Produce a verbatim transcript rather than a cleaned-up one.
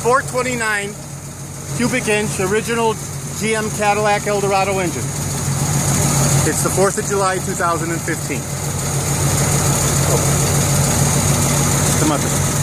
four twenty-nine cubic inch original G M Cadillac Eldorado engine. It's the fourth of July two thousand fifteen. Oh. Come up.